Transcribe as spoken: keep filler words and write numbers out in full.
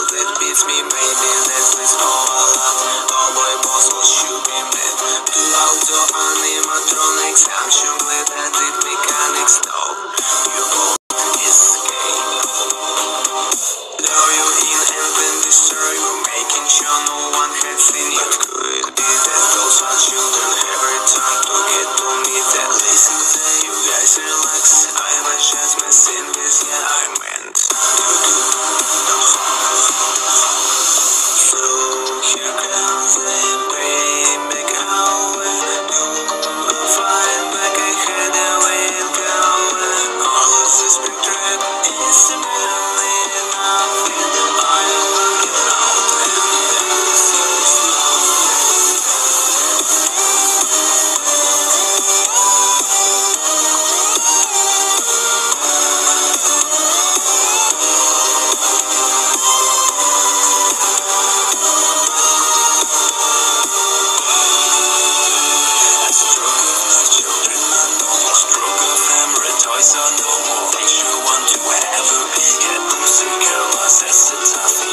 world that beats me, maybe Netflix all alone. Oh boy, boss will shoot me mad. Two auto animatronics, I'm sure glad I did mechanics. No, you won't escape. Lure you in and then destroy you, making sure no one had seen you. It could be that those are children every time to get to me. That listen to you guys relax. I was just messing with you, I meant you do. So here comes the payback, how we do a fight back. I had a way of going. All of this big threat is barely nothing. I will get out and then so slow. Toys on the wall, makes you want to have a bigger booster girl. That's the tough